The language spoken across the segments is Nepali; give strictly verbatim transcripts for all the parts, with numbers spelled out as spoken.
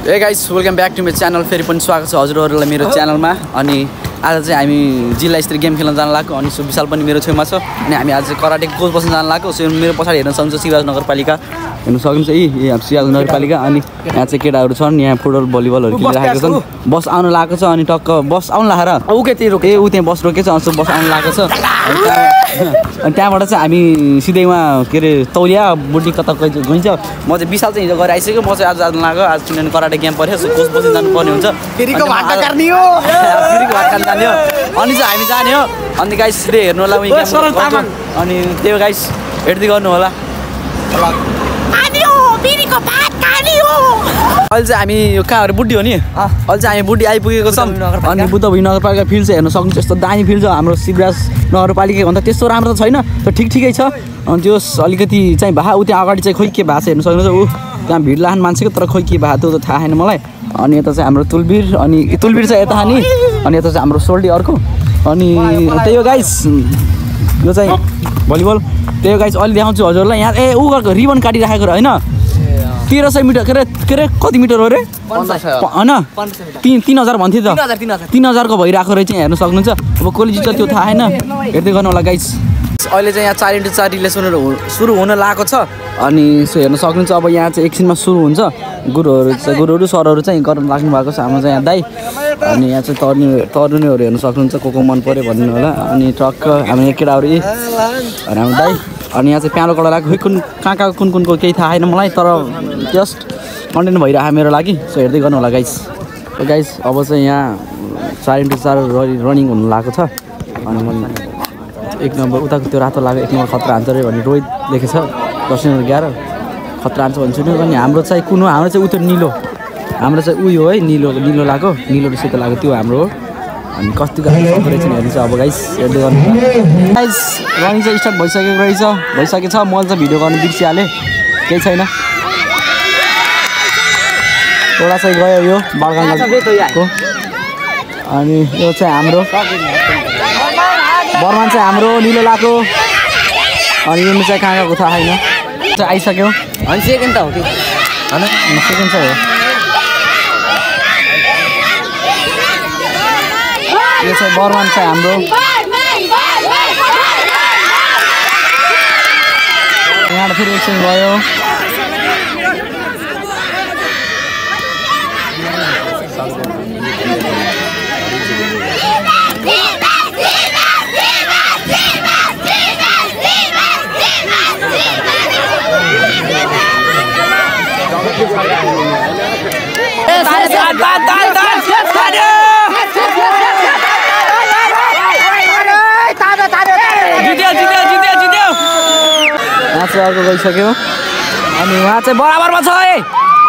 Hey guys, welcome back to my channel. फेरि पनि स्वागत छ हजुरहरुलाई मेरो च्यानलमा। अनि आज चाहिँ हामी जिल्ला स्तरीय गेम खेल्न जान लागेको अनि सुविशाल पनि मेरो छेउमा छ अनि हामी आज कराटे कोच बस्न जान लागेको। सो मेरो पछाडी हेर्न सक्नुहुन्छ शिवराज नगरपालिका हेर्न सक्नुहुन्छ यी यहाँ शिवराज नगरपालिका अनि यहाँ चाहिँ केटाहरु छन् यहाँ फुटबल भलिबलहरु खेलिरहेका छन्। बस आउन लागेको छ अनि टक्क बस आउन लाएर उ के तिर रोके उ त्यहाँ बस रोकेछ अनि बस आउन लागेको छ अनि त्यहाँबाट चाहिँ हामी सिधै वहाँ के रे तौलिया बुटी कता गइन्छ। म चाहिँ विशाल चाहिँ हिजो गएर आइसक्यो। म चाहिँ आज जान लाग्यो आज किनभने कराटे गेम पर्यो सो कोच बस्न जानु पर्ने हुन्छ। फेरिको भाटा कार्नी हो फेरिको भाटा जाने हो अनि चाहिँ हामी जाने हो। अनि गाइस सिधै हेर्नु होला उही गेम अनि त्यो गाइस हेर्दै गर्नु होला। अनि हो फेरिको भाट कार्नी हो। अहिले चाहिँ हामी यो कहाँहरु बुड्डी हो नि अहिले चाहिँ हामी बुड्डी आइपुगेको छौँ अनि बुद्धभूमि नगरपालिका फिल्ड चाहिँ हेर्न सक्नुहुन्छ। यस्तो दामी फिल्ड छ हाम्रो शिवराज नगरपालिका भन्दा त्यस्तो राम्रो त छैन तर ठिक ठिकै छ। अनि त्यो अलिकति चाहिँ भा उ त्यहाँ अगाडि चाहिँ खोइ के भएको छ हेर्न सक्नुहुन्छ। ऊ त्यहाँ भिड लाहान मान्छेको तर खोइ के भएको त्यो त थाहा छैन मलाई। अनि यता चाहिँ हाम्रो तुलबिर अनि तुलबिर चाहिँ यता नि अनि यता चाहिँ हाम्रो सोल्डी अर्को अनि त्यही हो गाइस यो चाहिँ भलिबल त्यही हो गाइस। अहिले देखाउँछु हजुरलाई यहाँ ए ऊ गरेको रिबन काटिराखेको र होइन तेह्र सय मिटर के अरे के अरे कति मिटर हो अरे होइन तिन तिन हजार भन्थ्यो त तिन हजारको भइरहेको रहेछ हेर्न सक्नुहुन्छ। अब कसले जित्छ त्यो थाहा छैन हेर्दै गर्नु होला गाइस। अहिले चाहिँ यहाँ चार इन्टु चार रिलेसनहरू सुरु हुन लागेको छ अनि सो हेर्न सक्नुहुन्छ। अब यहाँ चाहिँ एकछिनमा सुरु हुन्छ। गुरुहरू चाहिँ गुरुहरू सरहरू चाहिँ गर्न लाग्नु भएको छ। हाम्रो चाहिँ यहाँ दाइ अनि यहाँ चाहिँ तर्ने तरुनीहरू हेर्न सक्नुहुन्छ को को मन पऱ्यो भन्नु होला। अनि ट्रक्क हामी केटाहरू यी अनि हाम्रो दाइ अनि यहाँ चाहिँ प्यालो कडा लाग्यो खोइ कुन कहाँ कहाँ कुन कुनको केही थाहा छैन मलाई तर जस्ट कन्टेन्ट भइरहेको मेरो लागि। सो हेर्दै गर्नु होला गाइस। गाइस अब चाहिँ यहाँ चार इन्टु चार रनिङ हुनु लागेको छ अनि म एक नम्बर उताको त्यो रातो लाग्यो एक नम्बर खतरा हान्छ अरे भन्ने रोहित लेखेछ दस नम्बर एघार खतरा हान्छ भन्छु नि। अनि हाम्रो चाहिँ कुन हो हाम्रो चाहिँ उ त्यो निलो हाम्रो चाहिँ उयो है निलो निलो लाग्यो निलो र सेतो लाग्यो त्यो हाम्रो हो। अनि कस्तो गाह्रो रहेछ हेर्नु चाहिँ अब गाइस हेर्दै गर्नु गाइस। रनिङ चाहिँ स्टार्ट भइसकेको रहेछ भइसकेको छ। मैले चाहिँ भिडियो गर्नु बिर्सिहालेँ केही छैन। एउटा चाहिँ गयो यो बालगङ्गाको अनि यो चाहिँ हाम्रो बर्मान चाहिँ हाम्रो निलो लाको अनि यो चाहिँ कहाँ गएको थाहा छैन चाहिँ आइसक्यो अनि सेकेन्ड त हो कि होइन सेकेन्ड चाहिँ हो। यो चाहिँ बर्मान चाहिँ हाम्रो यहाँ फेरि एकछिन गयो यहाँ चाहिँ अर्को गइसक्यो अनि उहाँ चाहिँ बराबरमा छ है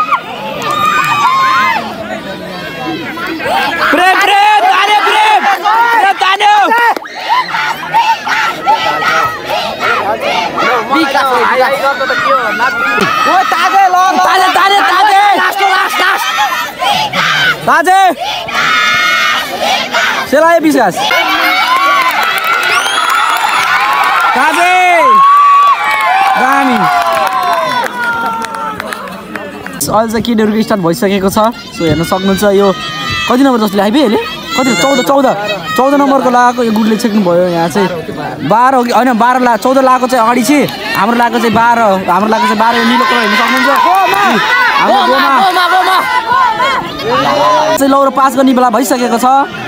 प्रेम प्रेम तान्यो प्रेम प्रेम तान्यो ताजे ताजे ताजे ताजे सेलायो विश्वास ताजे दामी अहिले चाहिँ केटीहरूको स्टार्ट भइसकेको छ। सो हेर्न सक्नुहुन्छ यो कति नम्बर जस्तो आइपुग्यो यसले कति चौध चौध चौध नम्बरको लगाएको यो गुडले छेक्नु भयो। यहाँ चाहिँ बाह्र हो कि होइन बाह्र ला चौध लगाएको चाहिँ अगाडि चाहिँ हाम्रो लगाएको चाहिँ बाह्र हाम्रो लगाएको चाहिँ बाह्र निलो कलर हेर्न सक्नुहुन्छ। हाम्रो गोमा चाहिँ लौरो पास गर्ने बेला भइसकेको छ।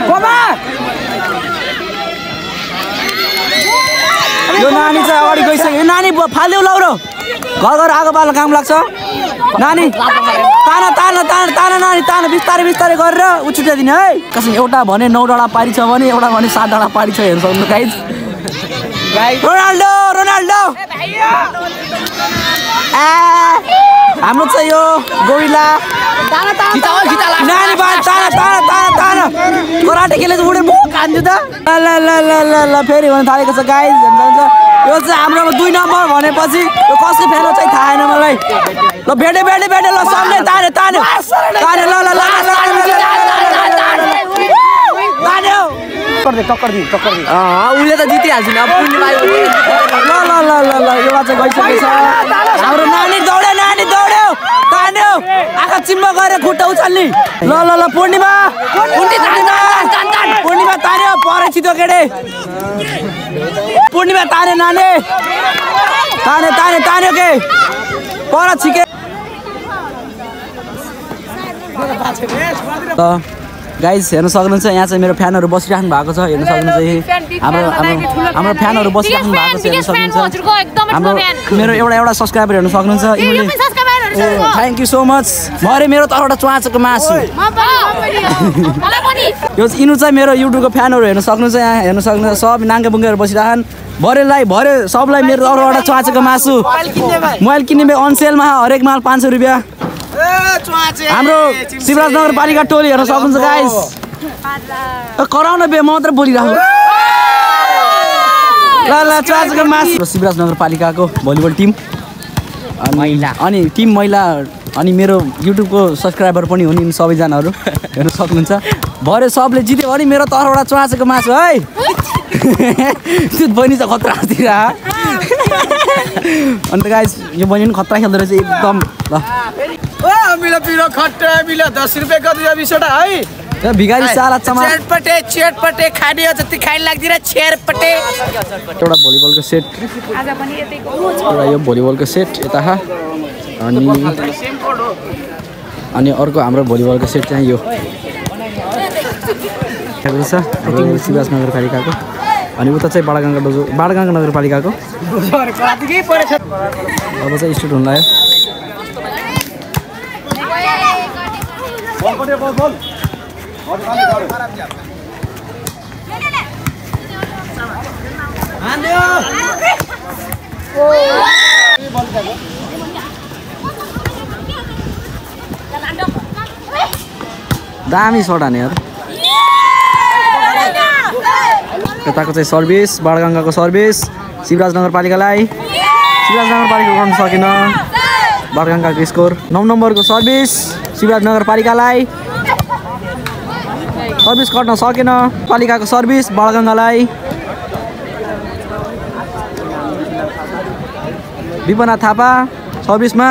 यो नानी चाहिँ अगाडि गइसक्यो यो नानी फाल्यो लौरो घर घर आगो बाल्न काम लाग्छ नानी तान तान तान तान नानी तान बिस्तारै बिस्तारै गरेर उछुटाइदिने है कसै एउटा भने नौ डाँडा पारी छ भने एउटा भने सात डाँडा पारी छ हेर्न सक्नु गाइस। रोनाल्डो रोनाल्डो हाम्रो चाहिँ यो गोविला नानी तान तान तान तान कराटे खेलेको उडे म खान्छु त ल ल ल ल ल फेरि भन्न थालेको छ गाइस हेर्नुहुन्छ। यो चाहिँ हाम्रोमा दुई नम्बर भनेपछि यो कसको फेन चाहिँ थाहा छैन मलाई। ल भेटे भेटे भेटे ल सबले तान्यो तान्यो तान्यो ल ल ल तान्यो टक्कर दे टक्कर दे टक्कर दे अँ उले त जितिहाल्छ नि अब पुण्य लाग्यो ल ल ल ल ल एउटा चाहिँ गइसकेछ हाम्रो नानी दौड्यो नानी दौड्यो तान्यो आँखा चिम्म गरेर खुट्टा उचाल्ने ल ल ल पूर्णिमा पूर्णिमा तान्यो परे छिटो केडे पूर्णिमा ताने नाने ताने ताने तान्यो के पर छिके त गाइज हेर्न सक्नुहुन्छ यहाँ चाहिँ मेरो फ्यानहरू बसिराख्नु भएको छ हेर्न सक्नुहुन्छ हाम्रो हाम्रो फ्यानहरू बसिराख्नु भएको छ हेर्न सक्नुहुन्छ हाम्रो मेरो एउटा एउटा सब्सक्राइबर हेर्न सक्नुहुन्छ थ्याङ्क यू सो मच भरे मेरो तर्फबाट च्वाचोको मासु यो इनु चाहिँ मेरो युट्युबको फ्यानहरू हेर्न सक्नुहुन्छ यहाँ हेर्न सक्नुहुन्छ सब नाङ्गा बुङ्गाहरू बसिरहन् भरेलाई भरे सबलाई मेरो तर्फबाट च्वाचोको मासु मोबाइल किन्ने अन सेलमा हरेक माल पाँच सौ रुपियाँ हाम्रो शिवराज नगरपालिका टोली हेर्न सक्नुहुन्छ गाइस कराउन बे मात्र बोलिरहेको ल ल च्वाचोको मासु शिवराज नगरपालिकाको भलिबल टिम महिला अनि टिम महिला अनि मेरो युट्युबको सब्सक्राइबर पनि हुन् यिनी सबैजनाहरू हेर्न सक्नुहुन्छ भरे सबले जित्यो भने मेरो तर्फबाट च्वाचोको मासु है त्यो बहिनी चाहिँ खतरा तिर अन्त गाइस यो बहिनी पनि खतरा खेल्दो रहेछ एकदम ल दस रुपियाँ गरिदियो बिसवटा है भिखारी साला चमा चेटपटे चेटपटे खाने हो जति खाइ लाग्दिन चेटपटे एउटा भलिबलको सेट एउटा यो भलिबलको सेट यता अनि अनि अर्को हाम्रो भलिबलको सेट चाहिँ यो छ शिवराज नगरपालिकाको अनि उता चाहिँ बाडागाङका डोजो बाडागाङका नगरपालिकाको अब चाहिँ स्टार्ट हुन लाग्यो दामी सट हाने यार यताको चाहिँ सर्भिस बाडगङ्गाको सर्भिस शिवराज नगरपालिकालाई शिवराज नगरपालिका गर्न सकेन बाडगङ्गाको स्कोर नौ नम्बरको सर्भिस शिवराज नगरपालिकालाई सर्भिस गर्न सकेन पालिकाको सर्भिस बाडगङ्गालाई विपना थापा सर्भिसमा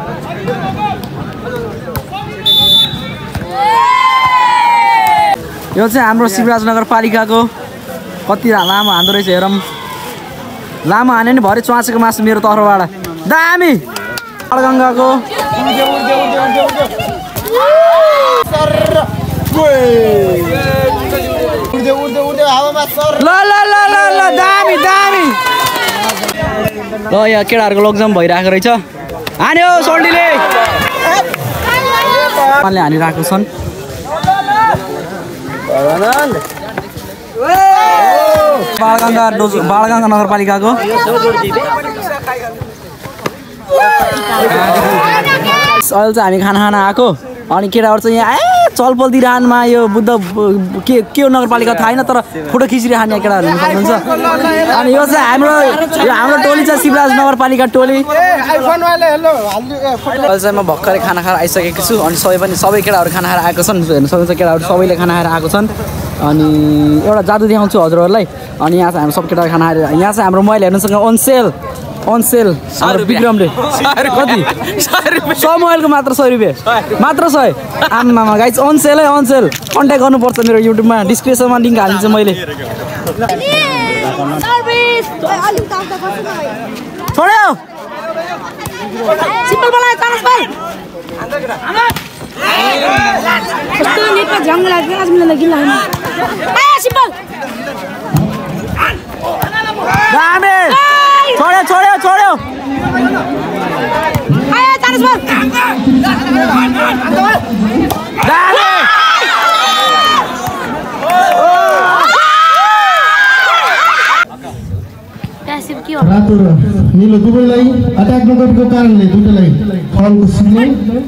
यो चाहिँ हाम्रो शिवराज नगरपालिकाको कति लामो हान्दो रहेछ हेरौँ लामो हाने नि भरे च्वाचोको मासु मेरो तर्फबाट दामी बाडगङ्गाको ल ल ल ल ल दामी दामी ल यहाँ केटाहरूको लकजम भइरहेको रहेछ हान्यो सोल्डीले हानिरहेको छन् बाडगङ्गा डोज बाडगङ्गा नगरपालिकाको अहिले चाहिँ हामी खाना खाना आएको अनि केटाहरू चाहिँ यहाँ ए चलपल दिइरहनुमा यो बुद्ध के के हो नगरपालिका थाहा छैन तर फोटो खिचिरहने यहाँ केटाहरू हेर्नु सक्नुहुन्छ अनि यो चाहिँ हाम्रो यो हाम्रो टोली चाहिँ शिवराज नगरपालिका टोली अहिले चाहिँ म भर्खरै खाना खाएर आइसकेको छु अनि सबै पनि सबै केटाहरू खाना खाएर आएको छन् हेर्नु सक्नुहुन्छ केटाहरू सबैले खाना खाएर आएको छन् अनि एउटा जादु देखाउँछु हजुरहरूलाई अनि यहाँ चाहिँ हाम्रो सब केटाहरू खाना खाएर यहाँ चाहिँ हाम्रो महिला हेर्नु सक्नुहुन्छ अन सेल अन सेल हाम्रो विक्रमले कति सय मोबाइलको मात्र सय रुपियाँ मात्र सय आमामा गाइज अन सेल है अन सेल कन्ट्याक्ट गर्नुपर्छ मेरो युट्युबमा डिस्क्रिप्सनमा लिङ्क हालिदिन्छु मैले छोड्यो सिम्पल बनायो चानस भाइ कस्तो नेटमा झ्याङ लाग्यो आज मलाई किन लाग्यो ए सिम्पल दामी छोड्यो छोड्यो छोड्यो आयो चानस भाइ दामी रातो र नीलो दुवैलाई अट्याक नगरेको कारणले दुईटैलाई फलको सिग्नल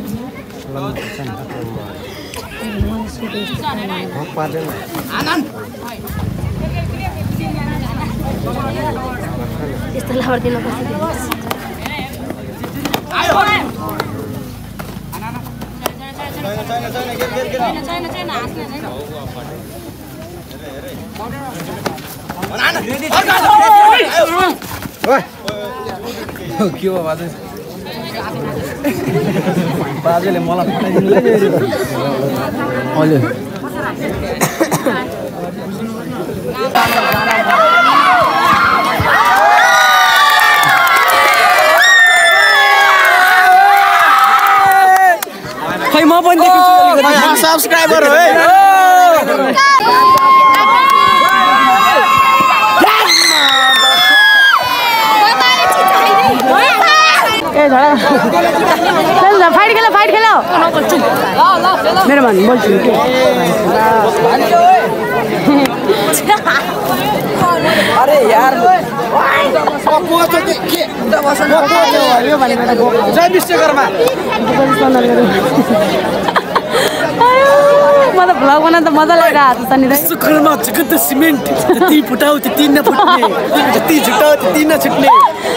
यस्तो लावर दिन पर्छ के हो बाजे बाजेले मलाई पठाइदिनु ल अहिले खै म पनि देखिन्छु सब्सक्राइबर हो है ए झडा चल फाइट खेलो फाइट खेलो मेरो मन बोल्छु अरे यार जय विश्वकर्मा म त भ्लग बनाउन त मजा लागिरहेको छ नि विश्वकर्मा जगत सिमेन्ट जति फुटाउ त्यति नफुट्ने जति झुटाउ त्यति नछुट्ने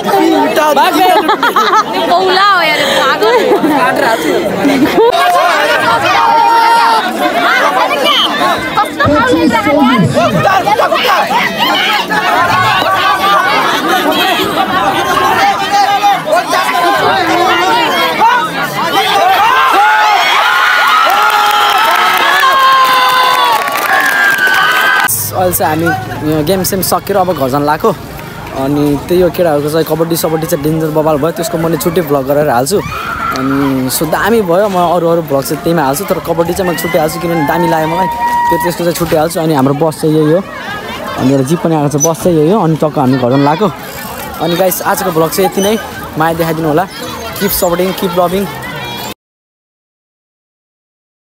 पौला हो यार पागल अहिले चाहिँ हामी गेम सेम सकेर अब घर जान लाग्यो अनि त्यही हो केटाहरूको चाहिँ कबड्डी सबड्डी चाहिँ डेन्जर बबाल भयो त्यसको मैले छुट्टै भ्लग गरेर हाल्छु अनि सो दामी भयो म अरू अरू भ्लग चाहिँ त्यहीमा हाल्छु तर कबड्डी चाहिँ मैले छुट्टै हाल्छु किनभने दामी लाग्यो मलाई त्यो त्यसको चाहिँ छुट्टै हाल्छु अनि हाम्रो बस चाहिँ यही हो अनि एउटा जिप पनि आएको छ बस चाहिँ यही हो अनि टक्क हामी घर जान लाग्यो अनि गाइस आजको भ्लग चाहिँ यति नै माया देखाइदिनु होला किप सपोर्टिङ किप लभिङ